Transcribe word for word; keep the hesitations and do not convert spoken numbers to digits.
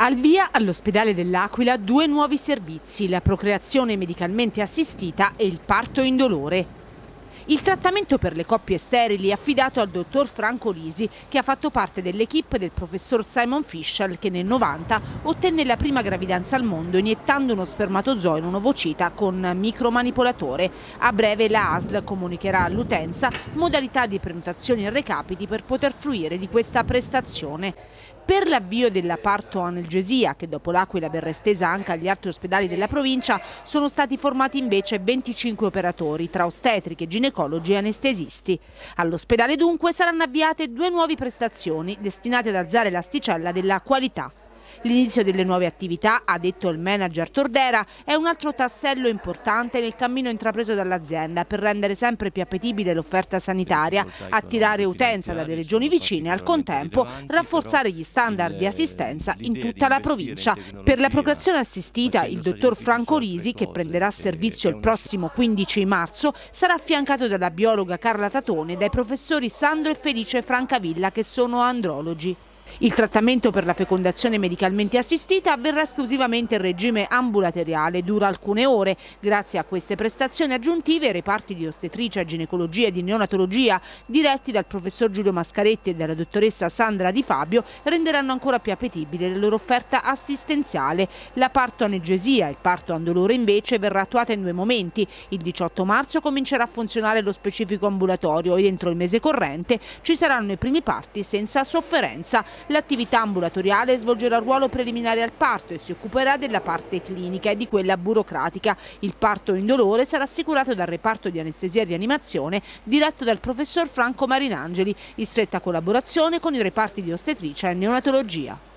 Al via all'ospedale dell'Aquila due nuovi servizi, la procreazione medicalmente assistita e il parto indolore. Il trattamento per le coppie sterili è affidato al dottor Franco Lisi, che ha fatto parte dell'equipe del professor Simon Fischel, che nel novanta ottenne la prima gravidanza al mondo iniettando uno spermatozoo in un ovocita con micromanipolatore. A breve la A S L comunicherà all'utenza modalità di prenotazione e recapiti per poter fruire di questa prestazione. Per l'avvio della parto-analgesia, che dopo l'Aquila verrà estesa anche agli altri ospedali della provincia, sono stati formati invece venticinque operatori, tra ostetriche, ginecologi e anestesisti. All'ospedale dunque saranno avviate due nuove prestazioni destinate ad alzare l'asticella della qualità. L'inizio delle nuove attività, ha detto il manager Tordera, è un altro tassello importante nel cammino intrapreso dall'azienda per rendere sempre più appetibile l'offerta sanitaria, attirare utenza dalle regioni vicine e al contempo rafforzare gli standard di assistenza in tutta la provincia. Per la procreazione assistita, il dottor Franco Lisi, che prenderà servizio il prossimo quindici marzo, sarà affiancato dalla biologa Carla Tatone e dai professori Sandro e Felice Francavilla, che sono andrologi. Il trattamento per la fecondazione medicalmente assistita avverrà esclusivamente in regime ambulatoriale, dura alcune ore. Grazie a queste prestazioni aggiuntive, i reparti di ostetricia, ginecologia e di neonatologia, diretti dal professor Giulio Mascaretti e dalla dottoressa Sandra Di Fabio, renderanno ancora più appetibile la loro offerta assistenziale. La parto-analgesia e il parto indolore invece verrà attuata in due momenti. Il diciotto marzo comincerà a funzionare lo specifico ambulatorio e entro il mese corrente ci saranno i primi parti senza sofferenza. L'attività ambulatoriale svolgerà il ruolo preliminare al parto e si occuperà della parte clinica e di quella burocratica. Il parto indolore sarà assicurato dal reparto di anestesia e rianimazione diretto dal professor Franco Marinangeli, in stretta collaborazione con i reparti di ostetricia e neonatologia.